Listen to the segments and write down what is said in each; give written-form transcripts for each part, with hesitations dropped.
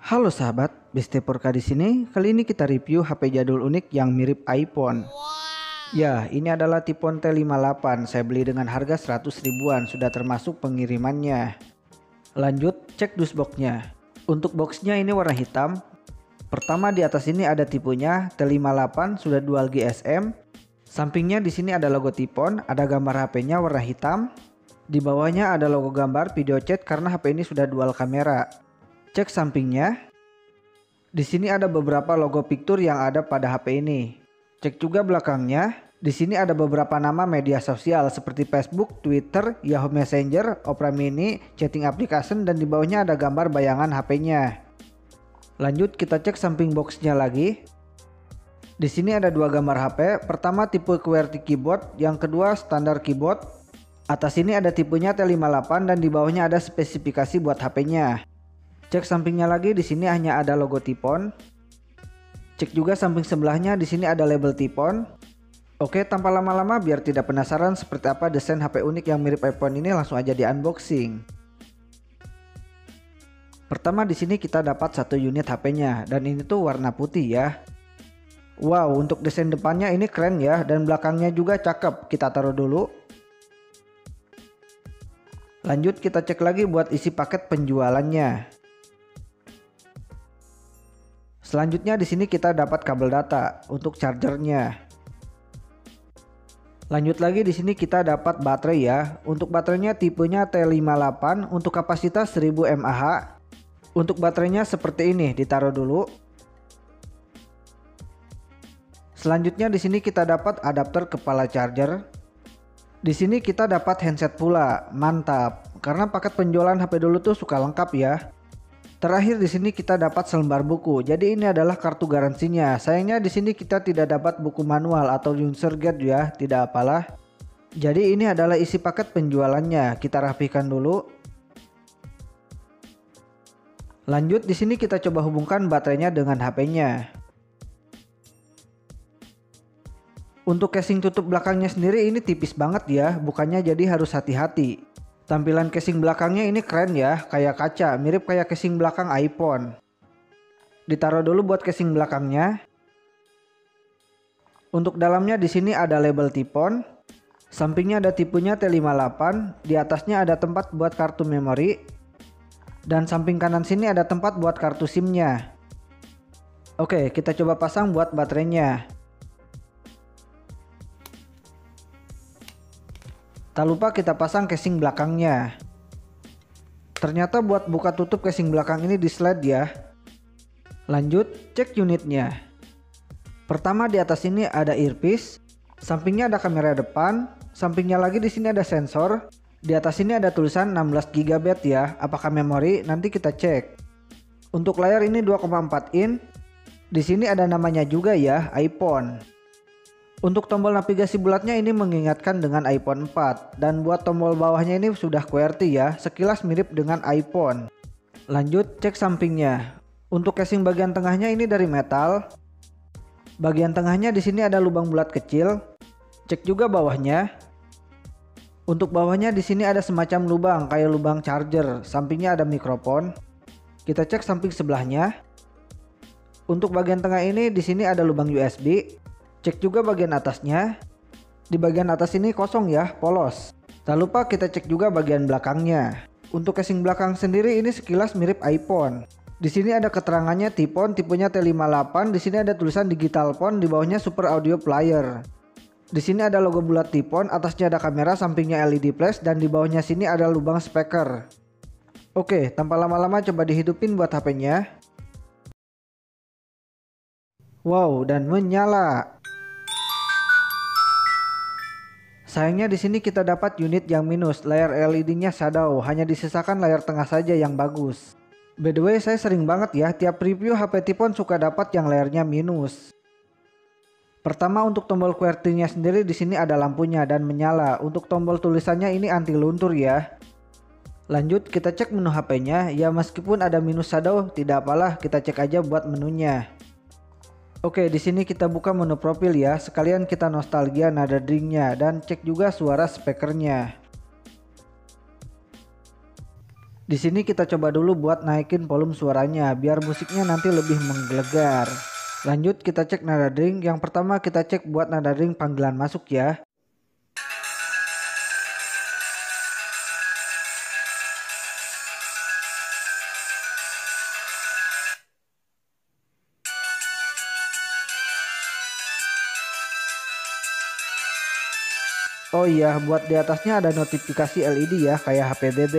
Halo sahabat, Besti Porka di sini. Kali ini kita review HP jadul unik yang mirip iPhone. Ya, ini adalah Tipon T58. Saya beli dengan harga 100 ribuan, sudah termasuk pengirimannya. Lanjut, cek dusboxnya. Untuk boxnya ini warna hitam. Pertama di atas ini ada tipenya T58 sudah dual GSM. Sampingnya di sini ada logo Tipon, ada gambar HP-nya warna hitam. Di bawahnya ada logo gambar video chat karena HP ini sudah dual kamera. Cek sampingnya. Di sini ada beberapa logo picture yang ada pada HP ini. Cek juga belakangnya. Di sini ada beberapa nama media sosial seperti Facebook, Twitter, Yahoo Messenger, Opera Mini, chatting application, dan di bawahnya ada gambar bayangan HP-nya. Lanjut kita cek samping boxnya lagi. Di sini ada dua gambar HP. Pertama tipe QWERTY keyboard, yang kedua standar keyboard. Atas ini ada tipenya T58 dan di bawahnya ada spesifikasi buat HP-nya. Cek sampingnya lagi, di sini hanya ada logo Tipon. Cek juga samping sebelahnya, di sini ada label Tipon. Oke, tanpa lama-lama biar tidak penasaran seperti apa desain HP unik yang mirip iPhone ini, langsung aja di unboxing. Pertama di sini kita dapat satu unit HP-nya dan ini tuh warna putih ya. Wow, untuk desain depannya ini keren ya, dan belakangnya juga cakep. Kita taruh dulu. Lanjut kita cek lagi buat isi paket penjualannya. Selanjutnya di sini kita dapat kabel data untuk chargernya. Lanjut lagi di sini kita dapat baterai ya. Untuk baterainya tipenya T58 untuk kapasitas 1000 mAh. Untuk baterainya seperti ini, ditaruh dulu. Selanjutnya di sini kita dapat adapter kepala charger. Di sini kita dapat handset pula, mantap. Karena paket penjualan HP dulu tuh suka lengkap ya. Terakhir di sini kita dapat selembar buku. Jadi ini adalah kartu garansinya. Sayangnya di sini kita tidak dapat buku manual atau user guide ya, tidak apalah. Jadi ini adalah isi paket penjualannya. Kita rapikan dulu. Lanjut di sini kita coba hubungkan baterainya dengan HP-nya. Untuk casing tutup belakangnya sendiri ini tipis banget ya, bukannya jadi harus hati-hati. Tampilan casing belakangnya ini keren ya, kayak kaca, mirip kayak casing belakang iPhone. Ditaruh dulu buat casing belakangnya. Untuk dalamnya di sini ada label Tipon. Sampingnya ada tipenya T58, di atasnya ada tempat buat kartu memori. Dan samping kanan sini ada tempat buat kartu SIM-nya. Oke, kita coba pasang buat baterainya. Tak lupa kita pasang casing belakangnya. Ternyata buat buka tutup casing belakang ini di slide ya. Lanjut cek unitnya. Pertama di atas ini ada earpiece, sampingnya ada kamera depan, sampingnya lagi di sini ada sensor. Di atas ini ada tulisan 16 GB ya. Apakah memori? Nanti kita cek. Untuk layar ini 2,4 in. Di sini ada namanya juga ya, iPhone. Untuk tombol navigasi bulatnya ini mengingatkan dengan iPhone 4. Dan buat tombol bawahnya ini sudah QWERTY ya, sekilas mirip dengan iPhone. Lanjut cek sampingnya. Untuk casing bagian tengahnya ini dari metal. Bagian tengahnya di sini ada lubang bulat kecil. Cek juga bawahnya. Untuk bawahnya di sini ada semacam lubang kayak lubang charger. Sampingnya ada mikrofon. Kita cek samping sebelahnya. Untuk bagian tengah ini di sini ada lubang USB. Cek juga bagian atasnya. Di bagian atas ini kosong ya, polos. Tak lupa kita cek juga bagian belakangnya. Untuk casing belakang sendiri ini sekilas mirip iPhone. Di sini ada keterangannya Tipon, tipenya T58. Di sini ada tulisan digital phone, di bawahnya super audio player. Di sini ada logo bulat Tipon, atasnya ada kamera, sampingnya LED flash, dan di bawahnya sini ada lubang speaker. Oke, tanpa lama-lama coba dihidupin buat HP-nya. Wow, dan menyala. Sayangnya di sini kita dapat unit yang minus, layar LED-nya shadow, hanya disisakan layar tengah saja yang bagus. By the way, saya sering banget ya, tiap review HP Tipon suka dapat yang layarnya minus. Pertama untuk tombol QWERTY-nya sendiri di sini ada lampunya dan menyala. Untuk tombol tulisannya ini anti luntur ya. Lanjut kita cek menu HP-nya, ya meskipun ada minus shadow tidak apalah, kita cek aja buat menunya. Oke, di sini kita buka menu profil ya, sekalian kita nostalgia nada dringnya dan cek juga suara speakernya. Di sini kita coba dulu buat naikin volume suaranya biar musiknya nanti lebih menggelegar. Lanjut kita cek nada dering. Yang pertama kita cek buat nada dering panggilan masuk ya. Oh iya, buat di atasnya ada notifikasi LED ya, kayak HP BB.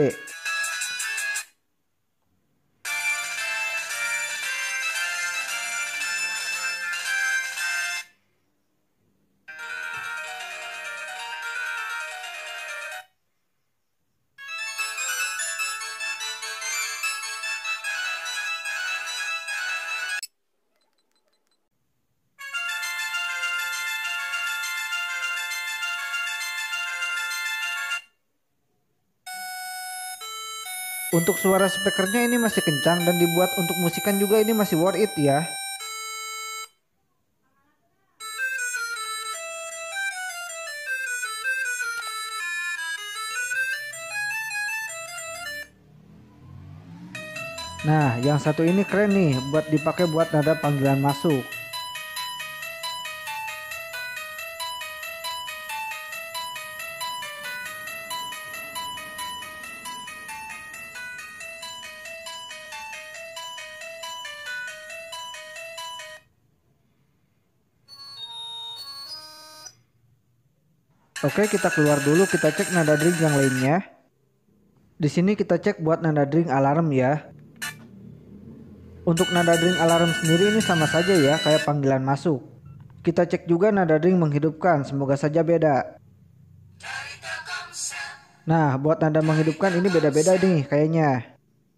Untuk suara speakernya ini masih kencang dan dibuat untuk musikan juga ini masih worth it ya. Nah, yang satu ini keren nih buat dipakai buat nada panggilan masuk. Oke, kita keluar dulu, kita cek nada dering yang lainnya. Di sini kita cek buat nada dering alarm ya. Untuk nada dering alarm sendiri ini sama saja ya, kayak panggilan masuk. Kita cek juga nada dering menghidupkan, semoga saja beda. Nah, buat nada menghidupkan ini beda-beda nih kayaknya.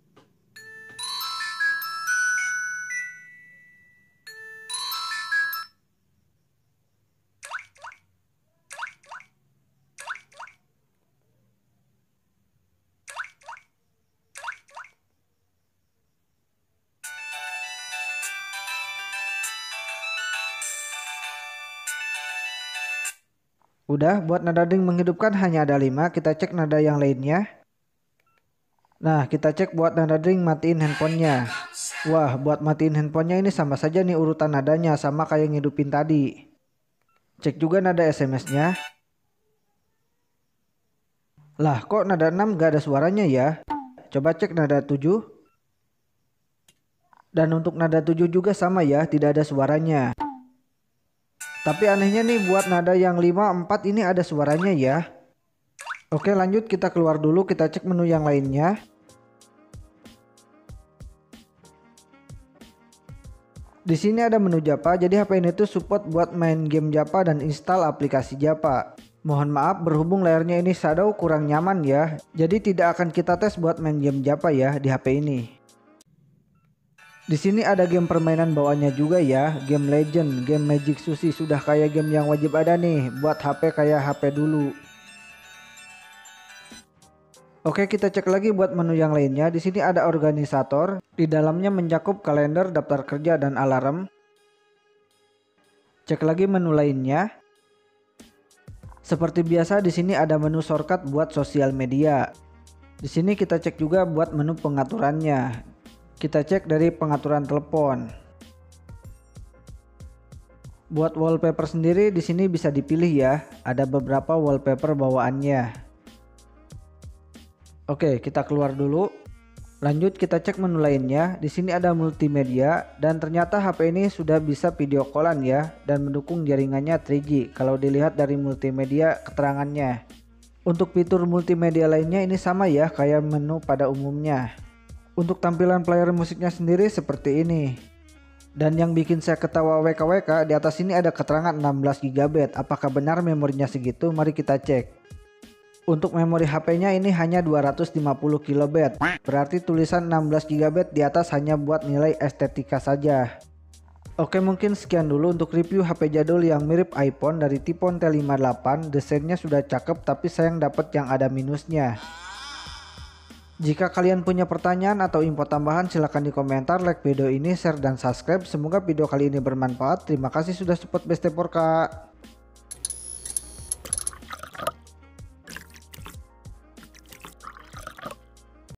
Udah, buat nada dering menghidupkan hanya ada 5, kita cek nada yang lainnya. Nah, kita cek buat nada dering matiin handphonenya. Wah, buat matiin handphonenya ini sama saja nih urutan nadanya, sama kayak ngidupin tadi. Cek juga nada SMS-nya. Lah, kok nada 6 gak ada suaranya ya? Coba cek nada 7. Dan untuk nada 7 juga sama ya, tidak ada suaranya. Tapi anehnya nih buat nada yang 5, 4 ini ada suaranya ya. Oke, lanjut kita keluar dulu, kita cek menu yang lainnya. Di sini ada menu Japa, jadi HP ini tuh support buat main game Japa dan install aplikasi Japa. Mohon maaf berhubung layarnya ini shadow kurang nyaman ya. Jadi tidak akan kita tes buat main game Japa ya di HP ini. Di sini ada game permainan bawaannya juga ya, game Legend, game Magic Sushi, sudah kayak game yang wajib ada nih buat HP kayak HP dulu. Oke, kita cek lagi buat menu yang lainnya. Di sini ada organisator, di dalamnya mencakup kalender, daftar kerja dan alarm. Cek lagi menu lainnya. Seperti biasa di sini ada menu shortcut buat sosial media. Di sini kita cek juga buat menu pengaturannya. Kita cek dari pengaturan telepon. Buat wallpaper sendiri di sini bisa dipilih ya. Ada beberapa wallpaper bawaannya. Oke, kita keluar dulu. Lanjut kita cek menu lainnya. Di sini ada multimedia dan ternyata HP ini sudah bisa video callan ya dan mendukung jaringannya 3G kalau dilihat dari multimedia keterangannya. Untuk fitur multimedia lainnya ini sama ya kayak menu pada umumnya. Untuk tampilan player musiknya sendiri seperti ini. Dan yang bikin saya ketawa WKWK, di atas ini ada keterangan 16 GB. Apakah benar memorinya segitu? Mari kita cek. Untuk memori HP-nya ini hanya 250 KB. Berarti tulisan 16 GB di atas hanya buat nilai estetika saja. Oke, mungkin sekian dulu untuk review HP jadul yang mirip iPhone dari Tipon T58. Desainnya sudah cakep tapi sayang dapat yang ada minusnya. Jika kalian punya pertanyaan atau info tambahan silahkan di komentar, like video ini, share dan subscribe. Semoga video kali ini bermanfaat. Terima kasih sudah support Besteporka.